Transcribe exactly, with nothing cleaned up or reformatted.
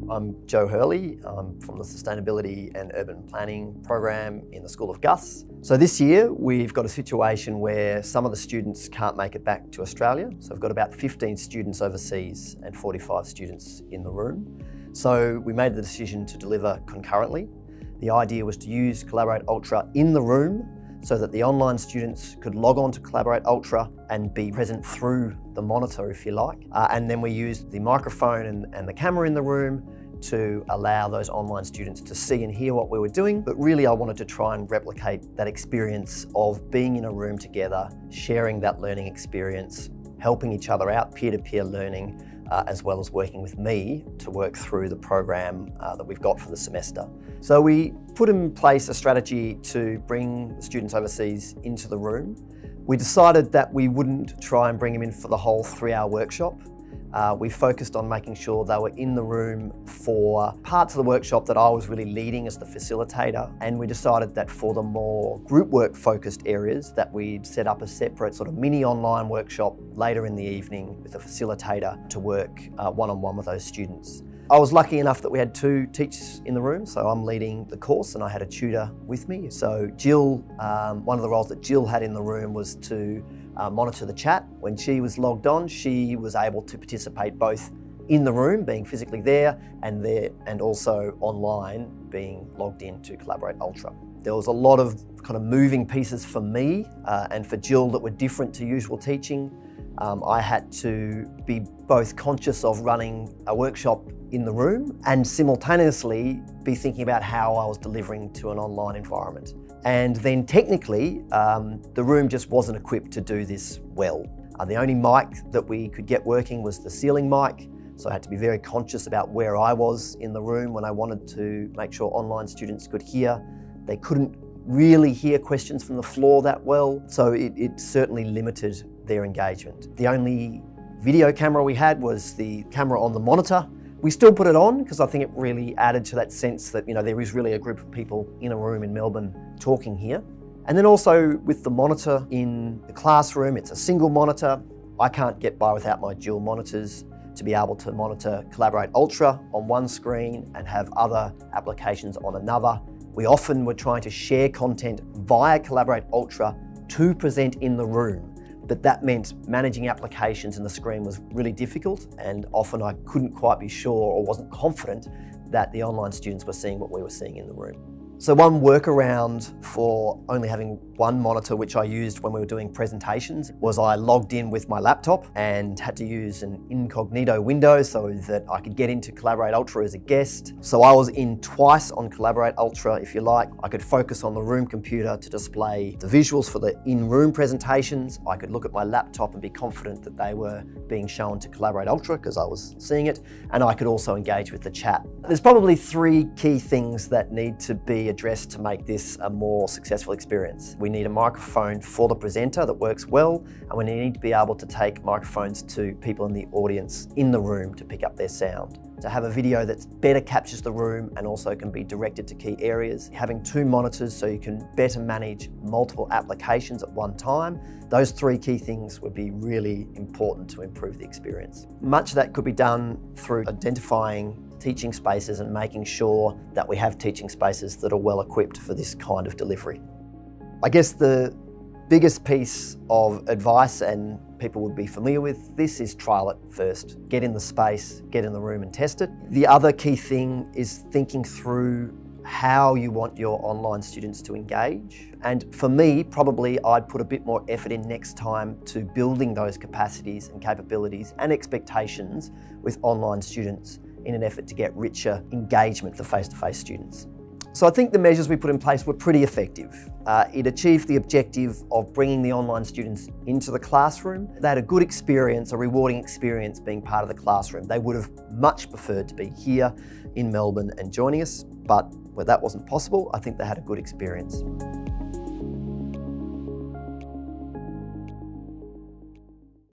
I'm Joe Hurley. I'm from the Sustainability and Urban Planning program in the School of Gus. So this year we've got a situation where some of the students can't make it back to Australia. So we've got about fifteen students overseas and forty-five students in the room. So we made the decision to deliver concurrently. The idea was to use Collaborate Ultra in the room so that the online students could log on to Collaborate Ultra and be present through the monitor, if you like. Uh, and then we used the microphone and, and the camera in the room to allow those online students to see and hear what we were doing. But really I wanted to try and replicate that experience of being in a room together, sharing that learning experience, helping each other out, peer-to-peer learning, Uh, as well as working with me to work through the program uh, that we've got for the semester. So we put in place a strategy to bring the students overseas into the room. We decided that we wouldn't try and bring them in for the whole three-hour workshop. Uh, we focused on making sure they were in the room for parts of the workshop that I was really leading as the facilitator, and we decided that for the more group work focused areas that we'd set up a separate sort of mini online workshop later in the evening with a facilitator to work uh, one-on-one with those students. I was lucky enough that we had two teachers in the room, so I'm leading the course and I had a tutor with me. So Jill, um, one of the roles that Jill had in the room was to Uh, monitor the chat. When she was logged on, she was able to participate both in the room, being physically there, and there, and also online, being logged in to Collaborate Ultra. There was a lot of kind of moving pieces for me uh, and for Jill that were different to usual teaching. Um, I had to be both conscious of running a workshop in the room and simultaneously be thinking about how I was delivering to an online environment. And then technically, um, the room just wasn't equipped to do this well. Uh, the only mic that we could get working was the ceiling mic, so I had to be very conscious about where I was in the room when I wanted to make sure online students could hear. They couldn't really hear questions from the floor that well, so it, it certainly limited their engagement. The only video camera we had was the camera on the monitor. We still put it on because I think it really added to that sense that, you know, there is really a group of people in a room in Melbourne talking here. And then also with the monitor in the classroom, it's a single monitor. I can't get by without my dual monitors to be able to monitor Collaborate Ultra on one screen and have other applications on another. We often were trying to share content via Collaborate Ultra to present in the room. But that meant managing applications in the screen was really difficult, and often I couldn't quite be sure or wasn't confident that the online students were seeing what we were seeing in the room. So one workaround for only having one monitor, which I used when we were doing presentations, was I logged in with my laptop and had to use an incognito window so that I could get into Collaborate Ultra as a guest. So I was in twice on Collaborate Ultra, if you like. I could focus on the room computer to display the visuals for the in-room presentations. I could look at my laptop and be confident that they were being shown to Collaborate Ultra because I was seeing it, and I could also engage with the chat. There's probably three key things that need to be addressed to make this a more successful experience. We need a microphone for the presenter that works well, and we need to be able to take microphones to people in the audience in the room to pick up their sound. To have a video that better captures the room and also can be directed to key areas. Having two monitors so you can better manage multiple applications at one time. Those three key things would be really important to improve the experience. Much of that could be done through identifying teaching spaces and making sure that we have teaching spaces that are well equipped for this kind of delivery. I guess the biggest piece of advice, and people would be familiar with this, is trial it first. Get in the space, get in the room and test it. The other key thing is thinking through how you want your online students to engage. And for me, probably I'd put a bit more effort in next time to building those capacities and capabilities and expectations with online students in an effort to get richer engagement for face-to-face students. So I think the measures we put in place were pretty effective. Uh, it achieved the objective of bringing the online students into the classroom. They had a good experience, a rewarding experience being part of the classroom. They would have much preferred to be here in Melbourne and joining us, but where that wasn't possible, I think they had a good experience.